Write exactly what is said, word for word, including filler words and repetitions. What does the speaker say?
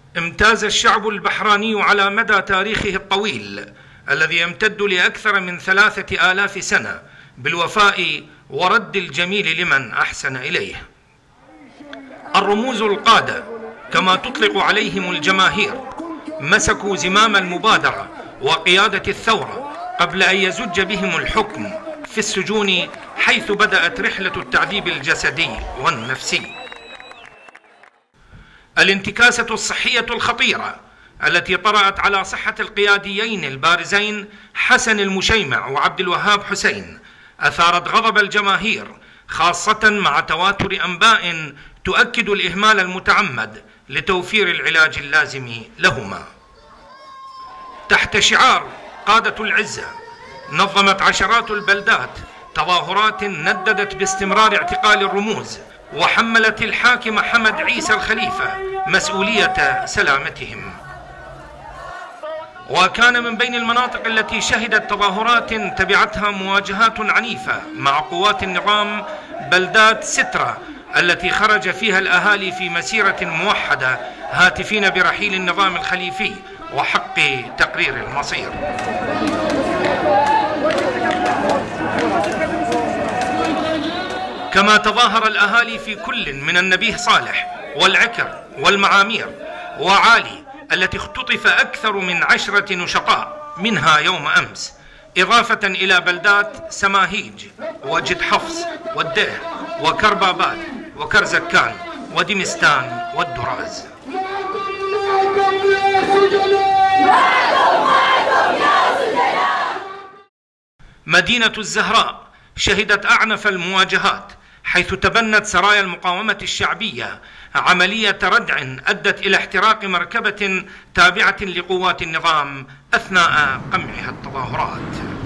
امتاز الشعب البحراني على مدى تاريخه الطويل الذي يمتد لأكثر من ثلاثة آلاف سنة بالوفاء ورد الجميل لمن أحسن إليه. الرموز القادة كما تطلق عليهم الجماهير مسكوا زمام المبادرة وقيادة الثورة قبل أن يزج بهم الحكم في السجون، حيث بدأت رحلة التعذيب الجسدي والنفسي. الانتكاسة الصحية الخطيرة التي طرأت على صحة القياديين البارزين حسن المشيمع وعبد الوهاب حسين أثارت غضب الجماهير، خاصة مع تواتر أنباء تؤكد الإهمال المتعمد لتوفير العلاج اللازم لهما. تحت شعار قادة العزة نظمت عشرات البلدات تظاهرات نددت باستمرار اعتقال الرموز، وحملت الحاكم حمد عيسى الخليفة مسؤولية سلامتهم. وكان من بين المناطق التي شهدت تظاهرات تبعتها مواجهات عنيفة مع قوات النظام بلدات سترة التي خرج فيها الأهالي في مسيرة موحدة هاتفين برحيل النظام الخليفي وحق تقرير المصير. كما تظاهر الأهالي في كل من النبيه صالح والعكر والمعامير وعالي التي اختطف أكثر من عشرة نشطاء منها يوم أمس، إضافة إلى بلدات سماهيج وجد حفص والديه وكرباباد وكرزكان ودمستان والدراز. مدينة الزهراء شهدت أعنف المواجهات، حيث تبنت سرايا المقاومة الشعبية عملية ردع أدت إلى احتراق مركبة تابعة لقوات النظام أثناء قمعها التظاهرات.